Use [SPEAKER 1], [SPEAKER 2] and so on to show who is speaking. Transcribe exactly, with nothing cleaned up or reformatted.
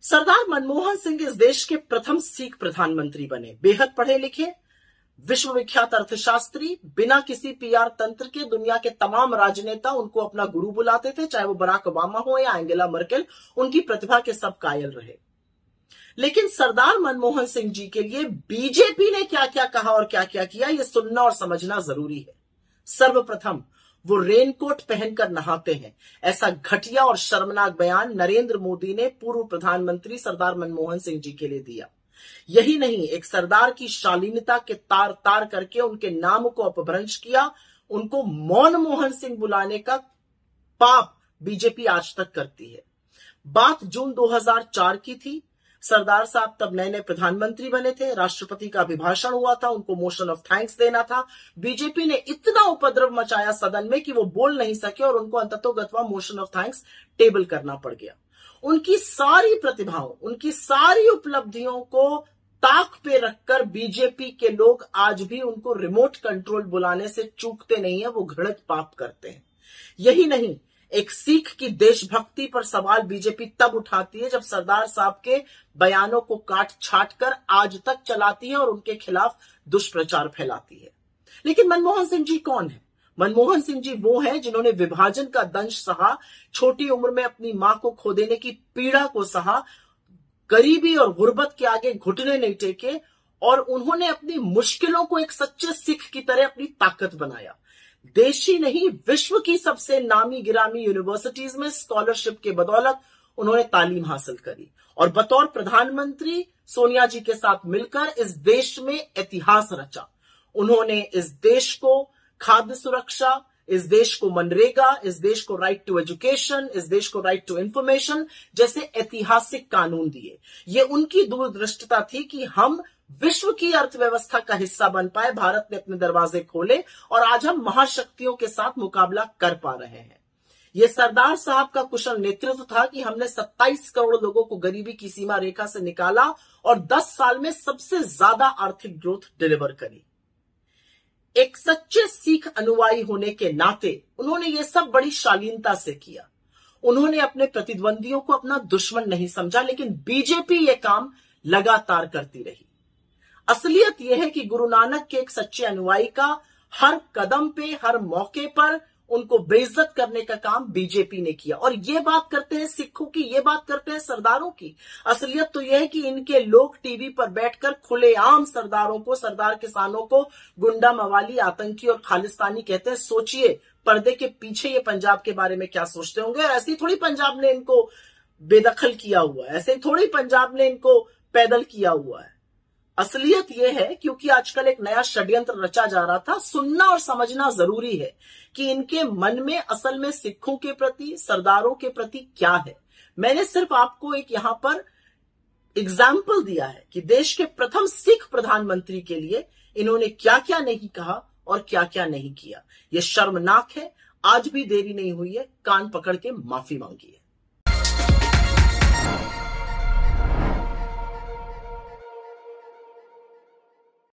[SPEAKER 1] सरदार मनमोहन सिंह इस देश के प्रथम सिख प्रधानमंत्री बने। बेहद पढ़े लिखे, विश्वविख्यात अर्थशास्त्री, बिना किसी पीआर तंत्र के दुनिया के तमाम राजनेता उनको अपना गुरु बुलाते थे, चाहे वो बराक ओबामा हो या एंजेला मर्केल। उनकी प्रतिभा के सब कायल रहे। लेकिन सरदार मनमोहन सिंह जी के लिए बीजेपी ने क्या क्या कहा और क्या क्या किया, यह सुनना और समझना जरूरी है। सर्वप्रथम, वो रेनकोट पहनकर नहाते हैं, ऐसा घटिया और शर्मनाक बयान नरेंद्र मोदी ने पूर्व प्रधानमंत्री सरदार मनमोहन सिंह जी के लिए दिया। यही नहीं, एक सरदार की शालीनता के तार तार करके उनके नाम को अपभ्रंश किया। उनको मौन मोहन सिंह बुलाने का पाप बीजेपी आज तक करती है। बात जून दो हज़ार चार की थी। सरदार साहब तब नए नए प्रधानमंत्री बने थे, राष्ट्रपति का अभिभाषण हुआ था, उनको मोशन ऑफ थैंक्स देना था। बीजेपी ने इतना उपद्रव मचाया सदन में कि वो बोल नहीं सके और उनको अंततोगत्वा मोशन ऑफ थैंक्स टेबल करना पड़ गया। उनकी सारी प्रतिभाओं, उनकी सारी उपलब्धियों को ताक पे रखकर बीजेपी के लोग आज भी उनको रिमोट कंट्रोल बुलाने से चूकते नहीं है, वो घृणित पाप करते हैं। यही नहीं, एक सिख की देशभक्ति पर सवाल बीजेपी तब उठाती है जब सरदार साहब के बयानों को काट छाट कर आज तक चलाती है और उनके खिलाफ दुष्प्रचार फैलाती है। लेकिन मनमोहन सिंह जी कौन है? मनमोहन सिंह जी वो हैं जिन्होंने विभाजन का दंश सहा, छोटी उम्र में अपनी मां को खो देने की पीड़ा को सहा, गरीबी और गुर्बत के आगे घुटने नहीं टेके और उन्होंने अपनी मुश्किलों को एक सच्चे सिख की तरह अपनी ताकत बनाया। देश ही नहीं, विश्व की सबसे नामी गिरामी यूनिवर्सिटीज में स्कॉलरशिप के बदौलत उन्होंने तालीम हासिल करी और बतौर प्रधानमंत्री सोनिया जी के साथ मिलकर इस देश में इतिहास रचा। उन्होंने इस देश को खाद्य सुरक्षा, इस देश को मनरेगा, इस देश को राइट टू एजुकेशन, इस देश को राइट टू इंफॉर्मेशन जैसे ऐतिहासिक कानून दिए। ये उनकी दूरदृष्टता थी कि हम विश्व की अर्थव्यवस्था का हिस्सा बन पाए। भारत ने अपने दरवाजे खोले और आज हम महाशक्तियों के साथ मुकाबला कर पा रहे हैं। यह सरदार साहब का कुशल नेतृत्व था कि हमने सत्ताईस करोड़ लोगों को गरीबी की सीमा रेखा से निकाला और दस साल में सबसे ज्यादा आर्थिक ग्रोथ डिलीवर करी। एक सच्चे सिख अनुयायी होने के नाते उन्होंने ये सब बड़ी शालीनता से किया। उन्होंने अपने प्रतिद्वंदियों को अपना दुश्मन नहीं समझा, लेकिन बीजेपी ये काम लगातार करती रही। असलियत यह है कि गुरु नानक के एक सच्चे अनुयायी का हर कदम पे, हर मौके पर उनको बेइज्जत करने का काम बीजेपी ने किया। और ये बात करते हैं सिखों की, ये बात करते हैं सरदारों की। असलियत तो यह है कि इनके लोग टीवी पर बैठकर खुलेआम सरदारों को, सरदार किसानों को गुंडा, मवाली, आतंकी और खालिस्तानी कहते हैं। सोचिए पर्दे के पीछे ये पंजाब के बारे में क्या सोचते होंगे। ऐसे ही थोड़ी पंजाब ने इनको बेदखल किया हुआ है, ऐसे ही थोड़ी पंजाब ने इनको पैदल किया हुआ है। असलियत यह है क्योंकि आजकल एक नया षड्यंत्र रचा जा रहा था। सुनना और समझना जरूरी है कि इनके मन में असल में सिखों के प्रति, सरदारों के प्रति क्या है। मैंने सिर्फ आपको एक यहां पर एग्जाम्पल दिया है कि देश के प्रथम सिख प्रधानमंत्री के लिए इन्होंने क्या क्या नहीं कहा और क्या क्या नहीं किया। यह शर्मनाक है। आज भी देरी नहीं हुई है, कान पकड़ के माफी मांगिए।